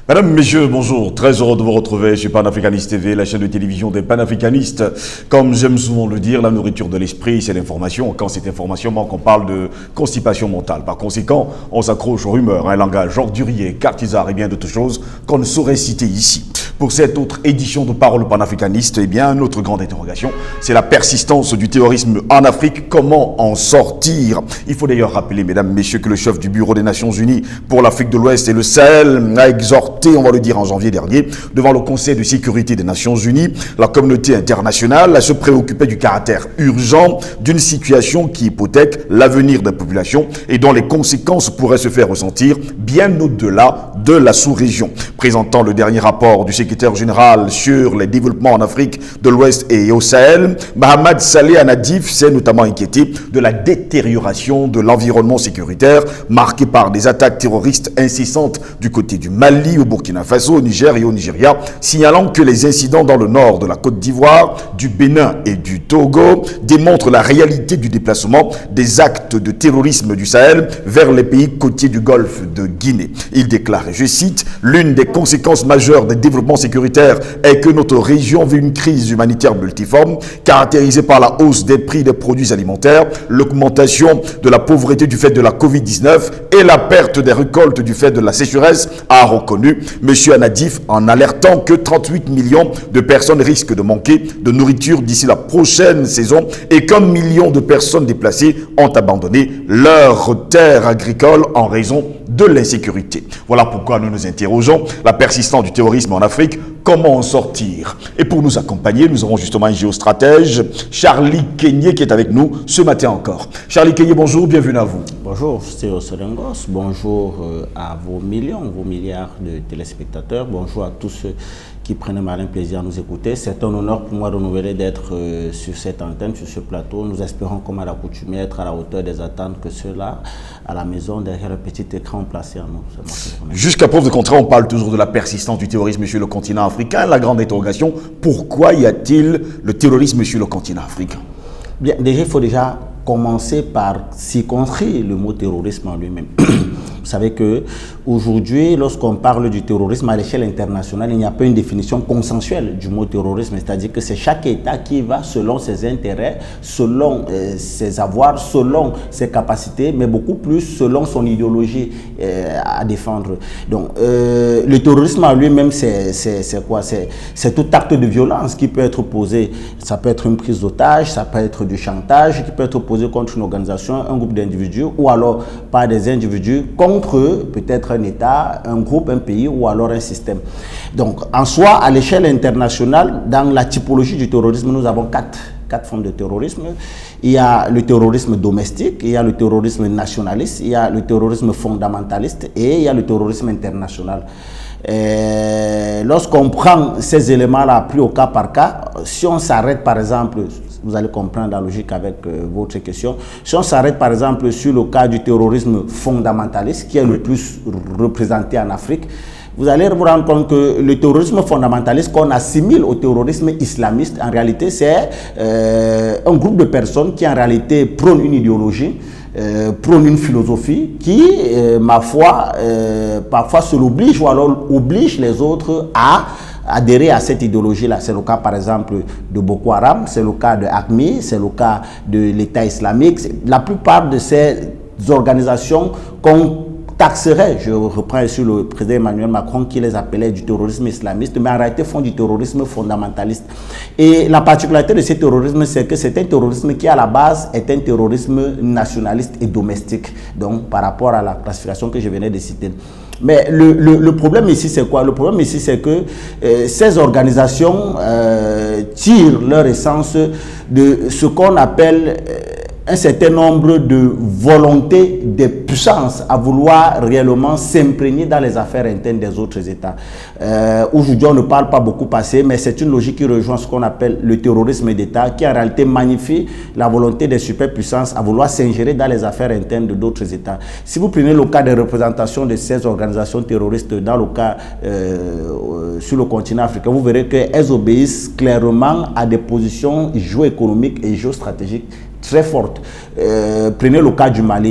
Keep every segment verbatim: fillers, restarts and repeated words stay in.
Mesdames, Messieurs, bonjour. Très heureux de vous retrouver chez Panafricaniste T V, la chaîne de télévision des panafricanistes. Comme j'aime souvent le dire, la nourriture de l'esprit, c'est l'information. Quand cette information manque, on parle de constipation mentale. Par conséquent, on s'accroche aux rumeurs, un langage ordurier, cartisard et bien d'autres choses qu'on ne saurait citer ici. Pour cette autre édition de Parole panafricaniste, eh bien, notre grande interrogation, c'est la persistance du terrorisme en Afrique. Comment en sortir? Il faut d'ailleurs rappeler, mesdames, messieurs, que le chef du Bureau des Nations Unies pour l'Afrique de l'Ouest et le Sahel a exhorté, on va le dire en janvier dernier, devant le Conseil de sécurité des Nations Unies, la communauté internationale à se préoccuper du caractère urgent d'une situation qui hypothèque l'avenir des populations et dont les conséquences pourraient se faire ressentir bien au-delà de la sous-région. Présentant le dernier rapport du secrétaire général sur les développements en Afrique de l'Ouest et au Sahel, Mohamed Saleh Al-Nadif s'est notamment inquiété de la détérioration de l'environnement sécuritaire marqué par des attaques terroristes incessantes du côté du Mali, au Burkina Faso, au Niger et au Nigeria, signalant que les incidents dans le nord de la Côte d'Ivoire, du Bénin et du Togo démontrent la réalité du déplacement des actes de terrorisme du Sahel vers les pays côtiers du golfe de Guinée. Il déclare, et je cite, « L'une des conséquences majeures des développements sécuritaires est que notre région vit une crise humanitaire multiforme, caractérisée par la hausse des prix des produits alimentaires, l'augmentation de la pauvreté du fait de la Covid dix-neuf et la perte des récoltes du fait de la sécheresse », a reconnu M. Al-Nadif en alertant que trente-huit millions de personnes risquent de manquer de nourriture d'ici la prochaine saison et qu'un million de personnes déplacées ont abandonné leurs terres agricoles en raison de l'insécurité. Voilà pourquoi nous nous interrogeons la persistance du terrorisme en Afrique. Comment en sortir? Et pour nous accompagner, nous avons justement un géostratège, Charlie Kenyé, qui est avec nous ce matin encore. Charlie Kenyé, bonjour, bienvenue à vous. Bonjour, Théo Solengos. Bonjour à vos millions, vos milliards de téléspectateurs. Bonjour à tous ceux qui prennent un malin plaisir à nous écouter. C'est un honneur pour moi de renouveler d'être euh, sur cette antenne, sur ce plateau. Nous espérons, comme à l'accoutumée, être à la hauteur des attentes que ceux-là, à la maison, derrière le petit écran, placé en nous. Jusqu'à preuve de contraire, on parle toujours de la persistance du terrorisme sur le continent africain. La grande interrogation, pourquoi y a-t-il le terrorisme sur le continent africain? Bien, déjà, il faut déjà commencer par circonscrire le mot terrorisme en lui-même. Vous savez que aujourd'hui, lorsqu'on parle du terrorisme à l'échelle internationale, il n'y a pas une définition consensuelle du mot terrorisme, c'est-à-dire que c'est chaque État qui va selon ses intérêts, selon euh, ses avoirs, selon ses capacités, mais beaucoup plus selon son idéologie euh, à défendre. Donc, euh, le terrorisme en lui-même, c'est quoi? C'est tout acte de violence qui peut être posé. Ça peut être une prise d'otage, ça peut être du chantage qui peut être posé contre une organisation, un groupe d'individus, ou alors par des individus contre peut-être un État, un groupe, un pays ou alors un système. Donc, en soi, à l'échelle internationale, dans la typologie du terrorisme, nous avons quatre, quatre formes de terrorisme. Il y a le terrorisme domestique, il y a le terrorisme nationaliste, il y a le terrorisme fondamentaliste et il y a le terrorisme international. Lorsqu'on prend ces éléments-là plus au cas par cas, si on s'arrête par exemple, vous allez comprendre la logique avec euh, votre question, si on s'arrête par exemple sur le cas du terrorisme fondamentaliste qui est le plus représenté en Afrique, vous allez vous rendre compte que le terrorisme fondamentaliste qu'on assimile au terrorisme islamiste, en réalité c'est euh, un groupe de personnes qui en réalité prônent une idéologie, Euh, prône une philosophie qui, euh, ma foi, euh, parfois se l'oblige ou alors oblige les autres à adhérer à cette idéologie-là. C'est le cas, par exemple, de Boko Haram, c'est le cas de AQMI, c'est le cas de l'État islamique. La plupart de ces organisations qu'on taxerait, je reprends ici le président Emmanuel Macron qui les appelait du terrorisme islamiste, mais en réalité font du terrorisme fondamentaliste. Et la particularité de ce terrorisme, c'est que c'est un terrorisme qui à la base est un terrorisme nationaliste et domestique, donc par rapport à la classification que je venais de citer. Mais le, le, le problème ici, c'est quoi? Le problème ici, c'est que euh, ces organisations euh, tirent leur essence de ce qu'on appelle euh, un certain nombre de volontés des puissances à vouloir réellement s'imprégner dans les affaires internes des autres États. Euh, Aujourd'hui, on ne parle pas beaucoup passé, mais c'est une logique qui rejoint ce qu'on appelle le terrorisme d'État, qui en réalité magnifie la volonté des superpuissances à vouloir s'ingérer dans les affaires internes de d'autres États. Si vous prenez le cas des représentations de ces organisations terroristes dans le cas euh, sur le continent africain, vous verrez qu'elles obéissent clairement à des positions géoéconomiques et géostratégiques très forte. Euh, prenez le cas du Mali.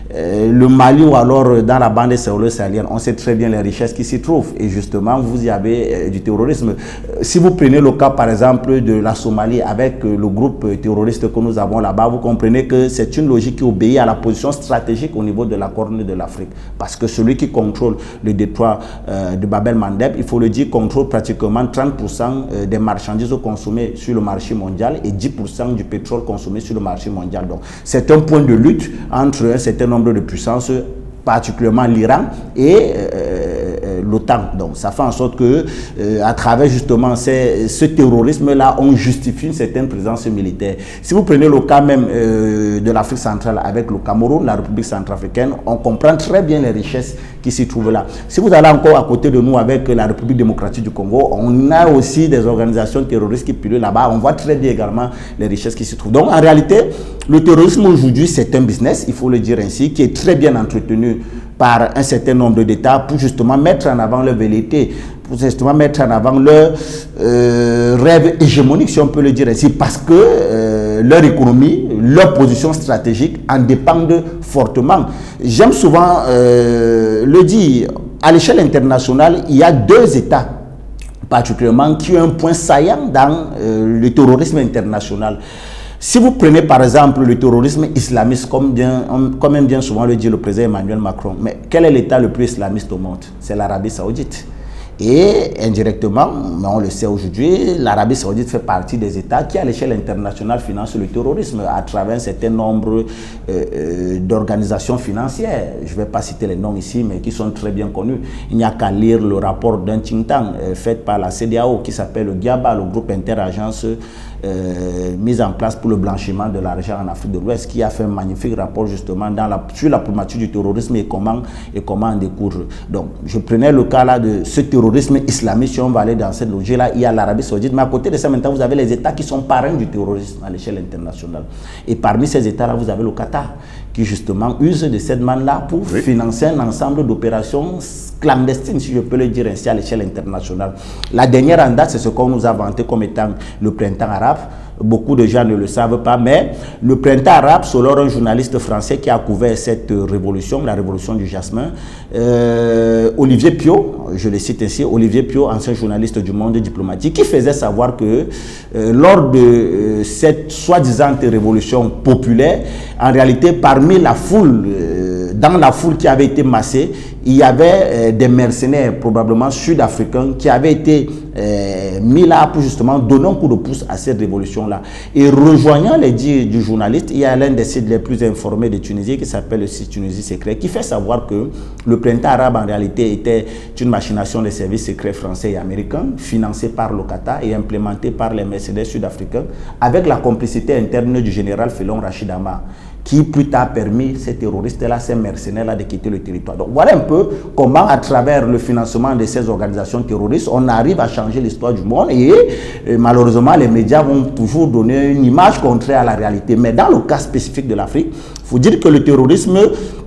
euh, le Mali ou alors dans la bande sahélo-sahélienne, on sait très bien les richesses qui s'y trouvent. Et justement, vous y avez euh, du terrorisme. Euh, si vous prenez le cas, par exemple, de la Somalie avec euh, le groupe terroriste que nous avons là-bas, vous comprenez que c'est une logique qui obéit à la position stratégique au niveau de la Corne de l'Afrique. Parce que celui qui contrôle le détroit euh, de Bab el-Mandeb, il faut le dire, contrôle pratiquement trente pour cent des marchandises consommées sur le marché mondial et dix pour cent du pétrole consommé sur le marché mondial. Donc, c'est un point de lutte entre un certain nombre de puissances, particulièrement l'Iran et euh, l'OTAN. Donc, ça fait en sorte que, euh, à travers justement ces, ce terrorisme-là, on justifie une certaine présence militaire. Si vous prenez le cas même euh, de l'Afrique centrale avec le Cameroun, la République centrafricaine, on comprend très bien les richesses qui s'y trouvent là. Si vous allez encore à côté de nous avec la République démocratique du Congo, on a aussi des organisations terroristes qui pilent là-bas. On voit très bien également les richesses qui s'y trouvent. Donc, en réalité, le terrorisme aujourd'hui, c'est un business, il faut le dire ainsi, qui est très bien entretenu par un certain nombre d'États pour justement mettre en avant leur velléité, pour justement mettre en avant leur euh, rêve hégémonique, si on peut le dire ainsi, parce que euh, leur économie, leur position stratégique en dépendent fortement. J'aime souvent euh, le dire, à l'échelle internationale, il y a deux États particulièrement qui ont un point saillant dans euh, le terrorisme international. Si vous prenez par exemple le terrorisme islamiste, comme, bien, comme aime bien souvent le dit le président Emmanuel Macron, mais quel est l'État le plus islamiste au monde? C'est l'Arabie Saoudite. Et indirectement, mais on le sait aujourd'hui, l'Arabie Saoudite fait partie des États qui, à l'échelle internationale, financent le terrorisme à travers un certain nombre euh, euh, d'organisations financières. Je ne vais pas citer les noms ici, mais qui sont très bien connus. Il n'y a qu'à lire le rapport d'un think tank euh, fait par la C D A O qui s'appelle le GIABA, le groupe interagence euh, mis en place pour le blanchiment de l'argent en Afrique de l'Ouest, qui a fait un magnifique rapport justement dans la, sur la problématique du terrorisme et comment, et comment en découdre. Donc, je prenais le cas là de ce terrorisme islamiste, si on va aller dans cette logique-là, il y a l'Arabie Saoudite, mais à côté de ça, maintenant, vous avez les États qui sont parrains du terrorisme à l'échelle internationale. Et parmi ces États-là, vous avez le Qatar, qui justement use de cette manne-là pour oui. financer un ensemble d'opérations clandestines, si je peux le dire ainsi, à l'échelle internationale. La dernière en date, c'est ce qu'on nous a vanté comme étant le printemps arabe. Beaucoup de gens ne le savent pas, mais le printemps arabe, selon un journaliste français qui a couvert cette révolution, la révolution du jasmin, euh, Olivier Piot, je le cite ainsi, Olivier Piot, ancien journaliste du Monde diplomatique, qui faisait savoir que euh, lors de euh, cette soi-disant révolution populaire, en réalité, parmi la foule, euh, dans la foule qui avait été massée, il y avait euh, des mercenaires, probablement sud-africains, qui avaient été euh, mis là pour justement donner un coup de pouce à cette révolution-là. Et rejoignant les dires du journaliste, il y a l'un des sites les plus informés de Tunisie qui s'appelle le site Tunisie Secret, qui fait savoir que le printemps arabe en réalité était une machination des services secrets français et américains, financée par le Qatar et implémentée par les mercenaires sud-africains, avec la complicité interne du général Félon Rachid Amar, qui plus tard a permis ces terroristes-là, ces mercenaires-là de quitter le territoire. Donc voilà un peu comment, à travers le financement de ces organisations terroristes, on arrive à changer l'histoire du monde et, et malheureusement, les médias vont toujours donner une image contraire à la réalité. Mais dans le cas spécifique de l'Afrique, il faut dire que le terrorisme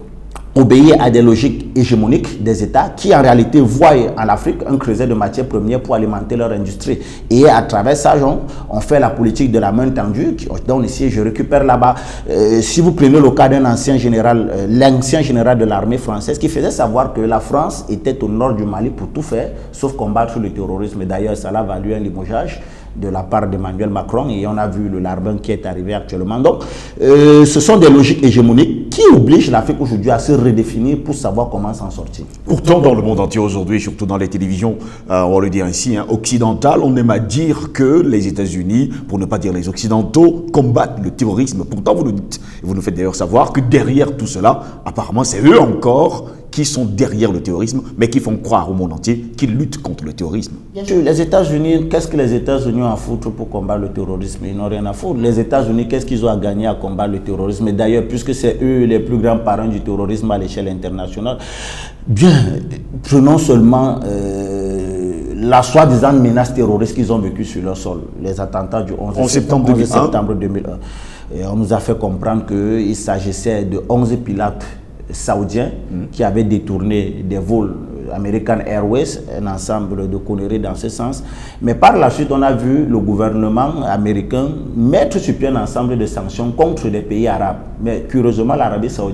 obéit à des logiques hégémoniques des États qui en réalité voient en Afrique un creuset de matières premières pour alimenter leur industrie. Et à travers ça, on, on fait la politique de la main tendue, qui donne ici, je récupère là-bas. Euh, si vous prenez le cas d'un ancien général, euh, l'ancien général de l'armée française, qui faisait savoir que la France était au nord du Mali pour tout faire, sauf combattre le terrorisme. D'ailleurs, ça l'a valu un limogeage de la part d'Emmanuel Macron, et on a vu le Larbin qui est arrivé actuellement. Donc, euh, ce sont des logiques hégémoniques qui obligent l'Afrique aujourd'hui à se redéfinir pour savoir comment s'en sortir. Pourtant, dans le monde entier aujourd'hui, surtout dans les télévisions, euh, on va le dire ainsi, hein, occidentales, on aime à dire que les États-Unis, pour ne pas dire les Occidentaux, combattent le terrorisme. Pourtant, vous nous dites, et vous nous faites d'ailleurs savoir que derrière tout cela, apparemment, c'est eux encore qui sont derrière le terrorisme, mais qui font croire au monde entier qu'ils luttent contre le terrorisme. Bien sûr, les États-Unis, qu'est-ce que les États-Unis ont à foutre pour combattre le terrorisme? Ils n'ont rien à foutre. Les États-Unis, qu'est-ce qu'ils ont à gagner à combattre le terrorisme? D'ailleurs, puisque c'est eux les plus grands parrains du terrorisme à l'échelle internationale, bien, prenons seulement euh, la soi-disant menace terroriste qu'ils ont vécue sur leur sol, les attentats du onze septembre deux mille un. Et on nous a fait comprendre qu'il s'agissait de onze pilotes saoudiens mmh. qui avaient détourné des vols American Airways, un ensemble de conneries dans ce sens. Mais par la suite, on a vu le gouvernement américain mettre sur pied un ensemble de sanctions contre les pays arabes. Mais curieusement, l'Arabie Saoudite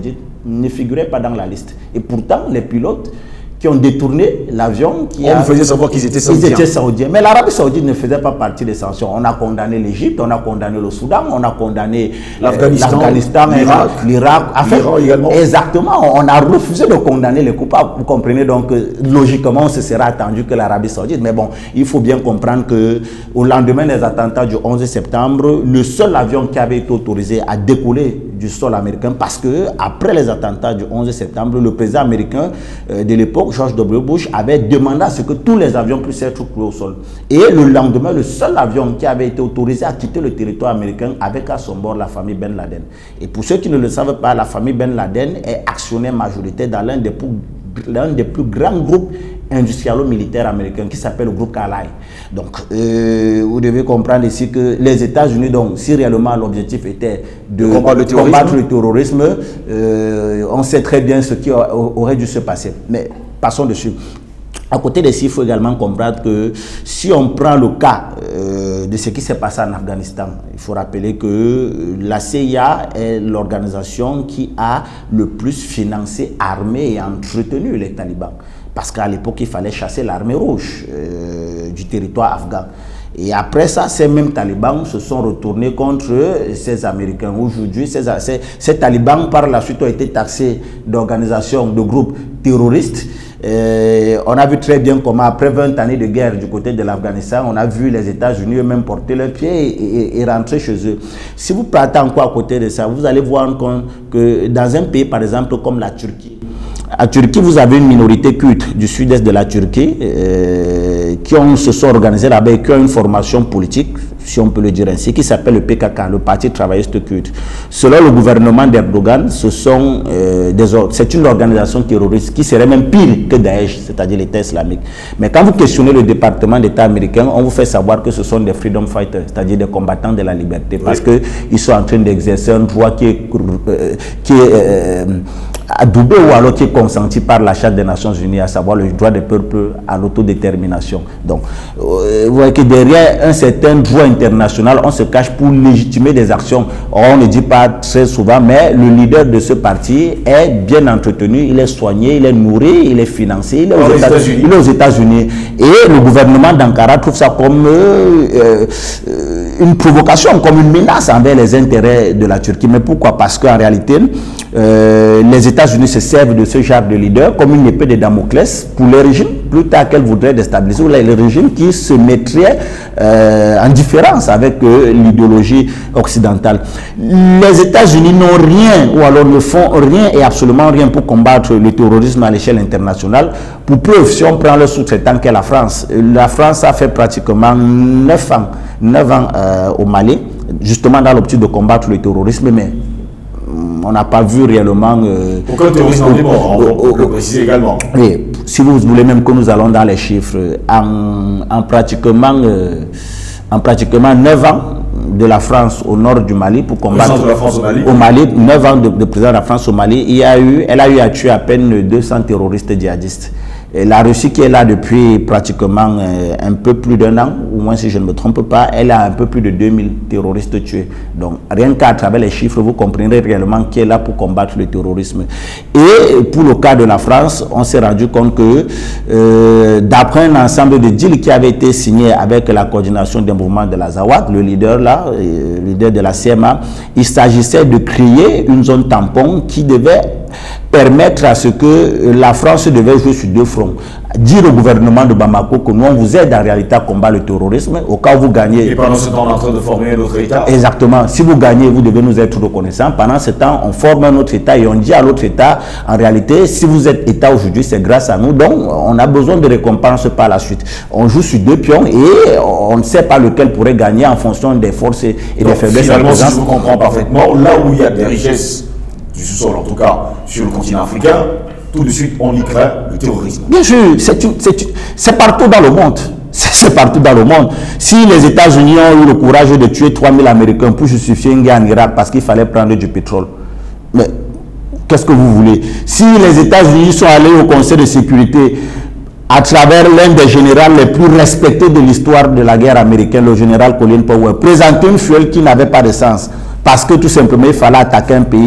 ne figuraient pas dans la liste. Et pourtant, les pilotes qui ont détourné l'avion... On a... vous faisait savoir qu'ils étaient saoudiens. Ils étaient saoudiens. Mais l'Arabie saoudite ne faisait pas partie des sanctions. On a condamné l'Égypte, on a condamné le Soudan, on a condamné l'Afghanistan, l'Irak, l'Irak. l'Iran également. Exactement. On a refusé de condamner les coupables. Vous comprenez donc, logiquement, on se serait attendu que l'Arabie saoudite. Mais bon, il faut bien comprendre qu'au lendemain des attentats du onze septembre, le seul avion qui avait été autorisé à décoller du sol américain, parce que après les attentats du onze septembre, le président américain euh, de l'époque, George W. Bush, avait demandé à ce que tous les avions puissent être cloués au sol. Et le lendemain, le seul avion qui avait été autorisé à quitter le territoire américain avec à son bord la famille Ben Laden. Et pour ceux qui ne le savent pas, la famille Ben Laden est actionnaire majoritaire dans l'un des, l'un des plus grands groupes industrialo-militaires américains qui s'appelle le groupe Carlyle. Donc, euh, vous devez comprendre ici que les États-Unis, donc, si réellement l'objectif était de combattre le terrorisme, combattre le terrorisme euh, on sait très bien ce qui aurait dû se passer. Mais passons dessus. À côté de ça, il faut également comprendre que si on prend le cas euh, de ce qui s'est passé en Afghanistan, il faut rappeler que la C I A est l'organisation qui a le plus financé, armé et entretenu les talibans. Parce qu'à l'époque, il fallait chasser l'armée rouge euh, du territoire afghan. Et après ça, ces mêmes talibans se sont retournés contre ces Américains. Aujourd'hui, ces, ces, ces talibans, par la suite, ont été taxés d'organisations, de groupes terroristes. Et on a vu très bien comment, après vingt années de guerre du côté de l'Afghanistan, on a vu les États-Unis eux-mêmes porter leurs pieds et, et, et rentrer chez eux. Si vous partez encore à côté de ça, vous allez voir que dans un pays, par exemple, comme la Turquie, à Turquie, vous avez une minorité kurde du sud-est de la Turquie euh, qui ont, se sont organisés là-bas et qui ont une formation politique, si on peut le dire ainsi, qui s'appelle le P K K, le Parti travailliste kurde. Selon le gouvernement d'Erdogan, ce sont euh, des c'est une organisation terroriste qui serait même pire que Daesh, c'est-à-dire l'État islamique. Mais quand vous questionnez le département d'État américain, on vous fait savoir que ce sont des freedom fighters, c'est-à-dire des combattants de la liberté, parce oui. qu'ils sont en train d'exercer un droit qui est, euh, qui est euh, adoubé ou alors qui est consenti par la Charte des Nations Unies, à savoir le droit des peuples à l'autodétermination. Donc, euh, vous voyez que derrière un certain droit international, on se cache pour légitimer des actions. On ne dit pas très souvent, mais le leader de ce parti est bien entretenu, il est soigné, il est nourri, il est financé, il est aux États-Unis. Il est aux États-Unis. Et le gouvernement d'Ankara trouve ça comme euh, euh, une provocation, comme une menace envers les intérêts de la Turquie. Mais pourquoi? Parce qu'en réalité, euh, les États-Unis se servent de ce genre de leader comme une épée de Damoclès pour les régimes plus tard qu'elles voudraient déstabiliser, ou les régimes qui se mettraient euh, en différence avec euh, l'idéologie occidentale. Les États-Unis n'ont rien, ou alors ne font rien et absolument rien pour combattre le terrorisme à l'échelle internationale. Pour preuve, si on prend le sous-traitant qu'est la France, la France a fait pratiquement neuf ans, neuf ans euh, au Mali, justement dans l'optique de combattre le terrorisme, mais on n'a pas vu réellement... Euh, Aucun terrorisme n'est mort, on peut le préciser également. Et si vous voulez même que nous allons dans les chiffres, en, en, pratiquement, euh, en pratiquement neuf ans de la France au nord du Mali pour combattre... de la France au Mali. Au Mali, neuf ans de, de président de la France au Mali, il y a eu, elle a eu à tuer à peine deux cents terroristes djihadistes. Et la Russie qui est là depuis pratiquement euh, un peu plus d'un an, ou moins si je ne me trompe pas, elle a un peu plus de deux mille terroristes tués. Donc rien qu'à travers les chiffres, vous comprendrez réellement qui est là pour combattre le terrorisme. Et pour le cas de la France, on s'est rendu compte que euh, d'après un ensemble de deals qui avait été signé avec la coordination des mouvements de la Zawad, le leader là, euh, le leader de la C M A, il s'agissait de créer une zone tampon qui devait permettre à ce que la France devait jouer sur deux fronts. Dire au gouvernement de Bamako que nous, on vous aide en réalité à combattre le terrorisme, au cas où vous gagnez... Et pendant ce temps, on est en train de former un autre État. Exactement. Si vous gagnez, vous devez nous être reconnaissants. Pendant ce temps, on forme un autre État et on dit à l'autre État, en réalité, si vous êtes État aujourd'hui, c'est grâce à nous. Donc, on a besoin de récompenses par la suite. On joue sur deux pions et on ne sait pas lequel pourrait gagner en fonction des forces et Donc, des faiblesses. Finalement, si je vous comprends parfaitement, là où il y a des richesses du sous-sol, en tout cas sur le continent africain, tout de suite on y craint le terrorisme. Bien sûr, c'est partout dans le monde. C'est partout dans le monde. Si les États-Unis ont eu le courage de tuer trois mille Américains pour justifier une guerre en Irak parce qu'il fallait prendre du pétrole, mais qu'est-ce que vous voulez? Si les États-Unis sont allés au Conseil de sécurité à travers l'un des généraux les plus respectés de l'histoire de la guerre américaine, le général Colin Powell, présenter une fuel qui n'avait pas de sens, parce que tout simplement il fallait attaquer un pays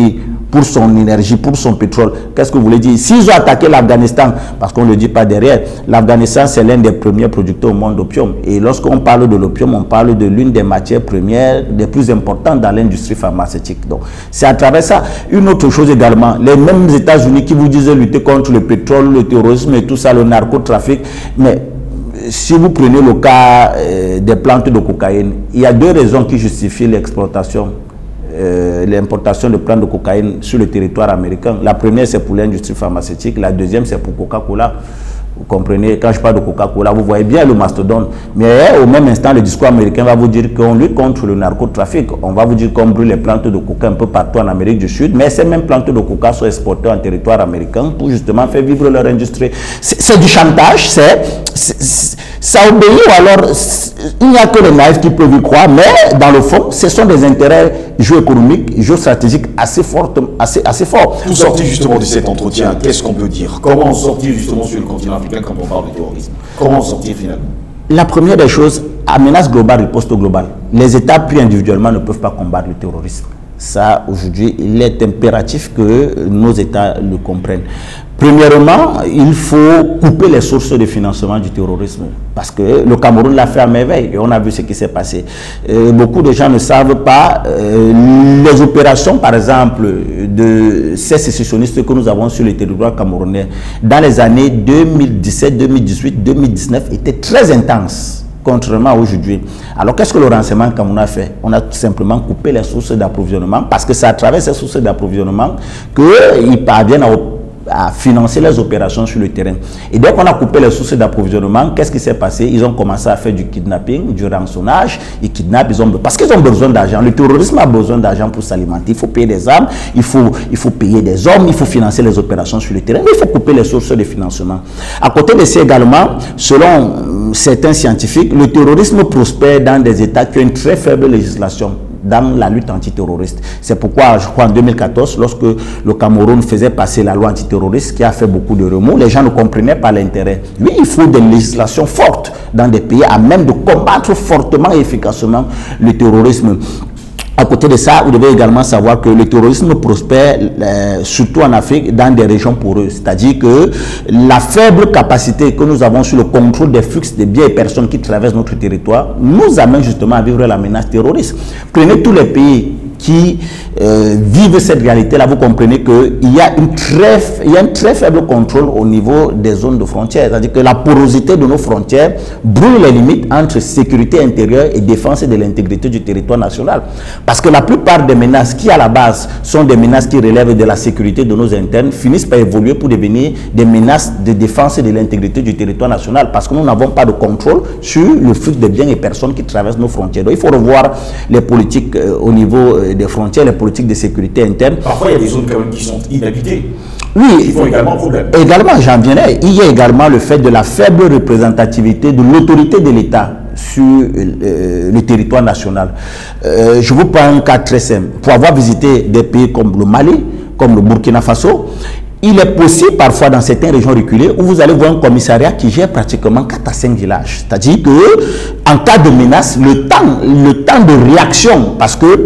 pour son énergie, pour son pétrole. Qu'est-ce que vous voulez dire? S'ils ont attaqué l'Afghanistan, parce qu'on ne le dit pas derrière, l'Afghanistan c'est l'un des premiers producteurs au monde d'opium. Et lorsqu'on parle de l'opium, on parle de l'une des matières premières les plus importantes dans l'industrie pharmaceutique. Donc c'est à travers ça. Une autre chose également, les mêmes États-Unis qui vous disent lutter contre le pétrole, le terrorisme et tout ça, le narcotrafic, mais si vous prenez le cas euh, des plantes de cocaïne, il y a deux raisons qui justifient l'exploitation. Euh, l'importation de plantes de cocaïne sur le territoire américain. La première, c'est pour l'industrie pharmaceutique. La deuxième, c'est pour Coca-Cola. Vous comprenez, quand je parle de Coca-Cola, vous voyez bien le mastodonte. Mais au même instant, le discours américain va vous dire qu'on lutte contre le narcotrafic. On va vous dire qu'on brûle les plantes de coca un peu partout en Amérique du Sud. Mais ces mêmes plantes de coca sont exportées en territoire américain pour justement faire vivre leur industrie. C'est du chantage, c'est... ça obéit ou alors il n'y a que les naïfs qui peuvent y croire, mais dans le fond, ce sont des intérêts géoéconomiques, géostratégiques assez forts. Assez, assez forts. Pour sortir justement de cet entretien, qu'est-ce qu'on peut dire? Comment sortir justement sur le continent africain quand on parle de terrorisme? Comment sortir finalement? La première des choses, à menace globale, riposte globale. Les États pris individuellement ne peuvent pas combattre le terrorisme. Ça, aujourd'hui, il est impératif que nos États le comprennent. Premièrement, il faut couper les sources de financement du terrorisme. Parce que le Cameroun l'a fait à merveille et on a vu ce qui s'est passé. Euh, beaucoup de gens ne savent pas euh, les opérations, par exemple, de ces sécessionnistes que nous avons sur le territoire camerounais dans les années deux mille dix-sept, deux mille dix-huit, deux mille dix-neuf étaient très intenses. Contrairement à aujourd'hui. Alors, qu'est-ce que le renseignement camerounais a fait? On a tout simplement coupé les sources d'approvisionnement parce que c'est à travers ces sources d'approvisionnement qu'ils parviennent à à financer les opérations sur le terrain. Et dès qu'on a coupé les sources d'approvisionnement, qu'est-ce qui s'est passé? Ils ont commencé à faire du kidnapping, du rançonnage. Ils kidnappent, ils ont, parce qu'ils ont besoin d'argent. Le terrorisme a besoin d'argent pour s'alimenter. Il faut payer des armes, il faut, il faut payer des hommes, il faut financer les opérations sur le terrain. Mais il faut couper les sources de financement. À côté de ça également, selon certains scientifiques, le terrorisme prospère dans des États qui ont une très faible législation dans la lutte antiterroriste. C'est pourquoi, je crois, en deux mille quatorze, lorsque le Cameroun faisait passer la loi antiterroriste, qui a fait beaucoup de remous, les gens ne comprenaient pas l'intérêt. Oui, il faut des législations fortes dans des pays à même de combattre fortement et efficacement le terrorisme. À côté de ça, vous devez également savoir que le terrorisme prospère, euh, surtout en Afrique, dans des régions poreuses. C'est-à-dire que la faible capacité que nous avons sur le contrôle des flux des biens et personnes qui traversent notre territoire nous amène justement à vivre la menace terroriste. Prenez tous les pays qui euh, vivent cette réalité-là, vous comprenez qu'il y, a une très, il y a un très faible contrôle au niveau des zones de frontières. C'est-à-dire que la porosité de nos frontières brûle les limites entre sécurité intérieure et défense de l'intégrité du territoire national. Parce que la plupart des menaces qui, à la base, sont des menaces qui relèvent de la sécurité de nos internes, finissent par évoluer pour devenir des menaces de défense de l'intégrité du territoire national. Parce que nous n'avons pas de contrôle sur le flux de biens et personnes qui traversent nos frontières. Donc, il faut revoir les politiques euh, au niveau euh, des frontières, les politiques de sécurité interne. Parfois, il y a des zones quand même qui sont inhabitées. Oui, qui font également problème. Également, j'en viendrai. Il y a également le fait de la faible représentativité de l'autorité de l'État sur euh, le territoire national. Euh, je vous prends un cas très simple. Pour avoir visité des pays comme le Mali, comme le Burkina Faso, il est possible parfois dans certaines régions reculées où vous allez voir un commissariat qui gère pratiquement quatre à cinq villages. C'est-à-dire que en cas de menace, le temps, le temps de réaction, parce que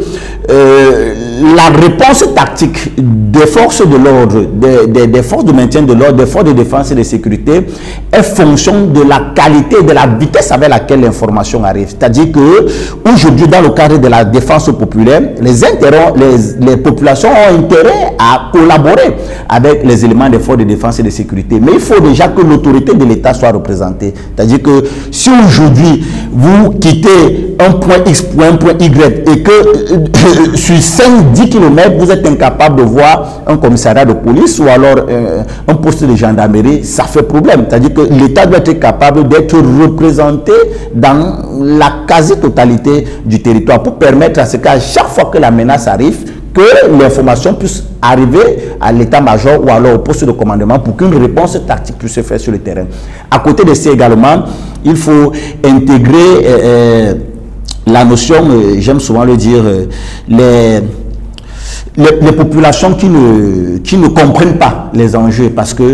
euh, la réponse tactique des forces de l'ordre, des, des, des forces de maintien de l'ordre, des forces de défense et de sécurité est fonction de la qualité et de la vitesse avec laquelle l'information arrive. C'est-à-dire que aujourd'hui, dans le cadre de la défense populaire, les, les, les populations ont intérêt à collaborer avec les éléments des forces de défense et de sécurité. Mais il faut déjà que l'autorité de l'État soit représentée. C'est-à-dire que si aujourd'hui, vous quittez un point X pour un point Y et que euh, sur cinq à dix kilomètres, vous êtes incapable de voir un commissariat de police ou alors euh, un poste de gendarmerie, ça fait problème. C'est-à-dire que l'État doit être capable d'être représenté dans la quasi-totalité du territoire pour permettre à ce qu'à chaque fois que la menace arrive, que l'information puisse arriver à l'état-major ou alors au poste de commandement pour qu'une réponse tactique puisse se faire sur le terrain. À côté de ça également, il faut intégrer euh, la notion, euh, j'aime souvent le dire, euh, les, les, les populations qui ne, qui ne comprennent pas les enjeux, parce que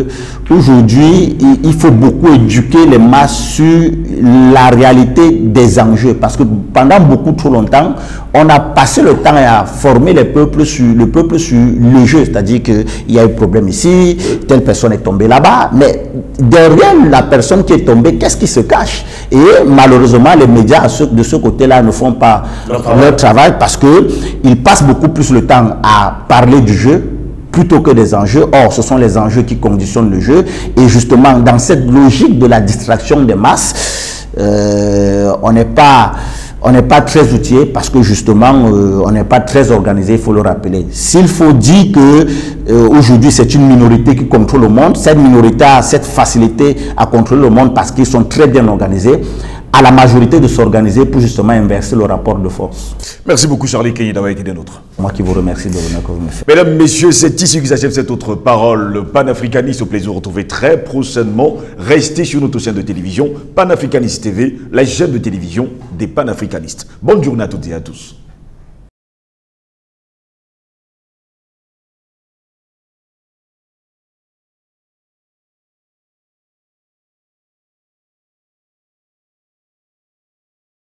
aujourd'hui, il faut beaucoup éduquer les masses sur la réalité des enjeux. Parce que pendant beaucoup trop longtemps, on a passé le temps à former les peuples sur, le peuple sur le jeu. C'est-à-dire qu'il y a eu problème ici, telle personne est tombée là-bas. Mais derrière la personne qui est tombée, qu'est-ce qui se cache? Et malheureusement, les médias de ce côté-là ne font pas leur travail, leur travail parce qu'ils passent beaucoup plus le temps à parler du jeu plutôt que des enjeux. Or, ce sont les enjeux qui conditionnent le jeu. Et justement, dans cette logique de la distraction des masses, euh, on n'est pas... on n'est pas très outillé parce que justement, euh, on n'est pas très organisé, il faut le rappeler. S'il faut dire que euh, aujourd'hui c'est une minorité qui contrôle le monde, cette minorité a cette facilité à contrôler le monde parce qu'ils sont très bien organisés, à la majorité de s'organiser pour justement inverser le rapport de force. Merci beaucoup Charlie Keyi d'avoir été des nôtres. Moi qui vous remercie de l'honneur que vous me faites. Mesdames, Messieurs, c'est ici que s'achève cette autre parole. Le panafricaniste, au plaisir de vous retrouver très prochainement. Restez sur notre chaîne de télévision Panafricaniste T V, la chaîne de télévision des panafricanistes. Bonne journée à toutes et à tous.